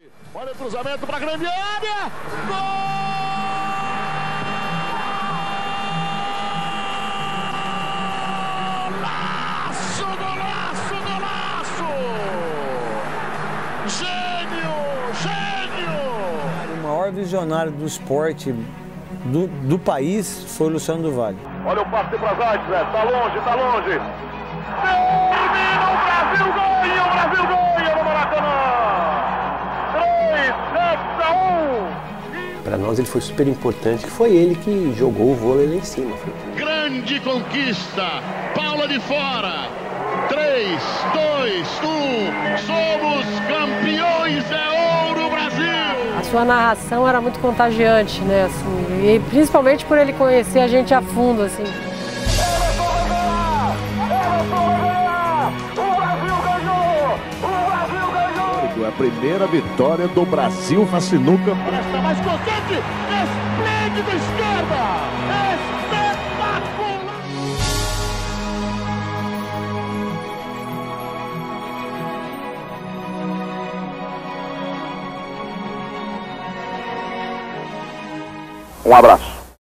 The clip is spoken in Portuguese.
Olha o cruzamento para a grande área. Golaço, golaço, golaço! Gênio, gênio! O maior visionário do esporte do país foi o Luciano do Vale. Olha o passe para Zayt, Zé. Tá longe, tá longe. Termina, o Brasil ganha no Maracanã. 3-7-1. Para nós ele foi super importante, que foi ele que jogou o vôlei lá em cima. Grande conquista, Paula de fora. 3, 2, 1. Somos campeões, é ouro, Brasil. A sua narração era muito contagiante, né, assim, e principalmente por ele conhecer a gente a fundo, assim. A primeira vitória do Brasil na sinuca. Presta mais consciente, esplêndido esquerda, espetacular. Um abraço.